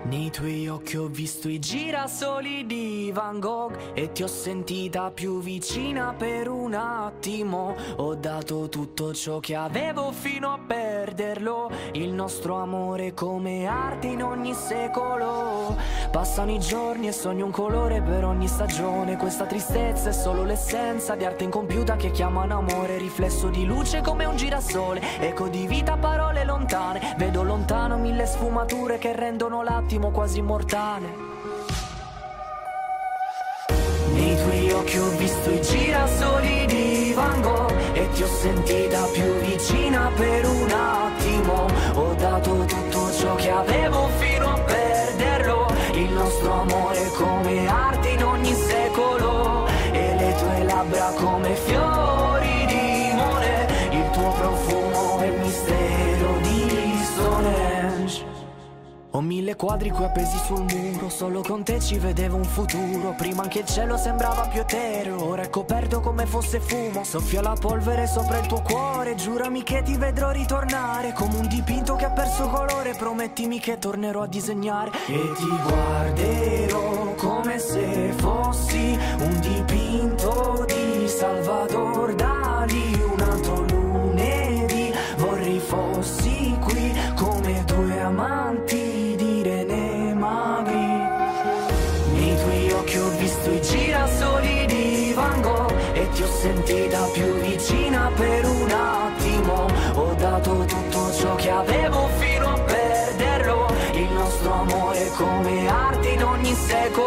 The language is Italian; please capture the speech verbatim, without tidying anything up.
Nei tuoi occhi ho visto i girasoli di Van Gogh e ti ho sentita più vicina per un attimo. Ho dato tutto ciò che avevo fino a perderlo. Il nostro amore come arte in ogni secolo. Passano i giorni e sogno un colore per ogni stagione. Questa tristezza è solo l'essenza di arte incompiuta che chiamano amore. Riflesso di luce come un girasole, eco di vita, parole lontane. Vedo lontano mille sfumature che rendono l'attimo quasi mortale. Nei tuoi occhi ho visto i girasoli di Van Gogh e ti ho sentita più vicina per un attimo. Ho dato tutto ciò che avevo fino a perderlo. Il nostro amore come arte in ogni secolo. E le tue labbra come fiori di mone. Il tuo profumo è il mistero di Stonehenge. Ho mille quadri qui appesi sul muro. Solo con te ci vedevo un futuro. Prima anche il cielo sembrava più etereo. Ora è coperto come fosse fumo. Soffia la polvere sopra il tuo cuore. Giurami che ti vedrò ritornare. Come un dipinto che ha perso colore. Promettimi che tornerò a disegnare. E ti guarderò come se fossi un dipinto di Salvador Dalì. Un altro lunedì vorrei fossi qui come due amanti. Ho visto i girasoli di Van Gogh e ti ho sentita più vicina per un attimo. Ho dato tutto ciò che avevo fino a perderlo. Il nostro amore come arte in ogni secolo.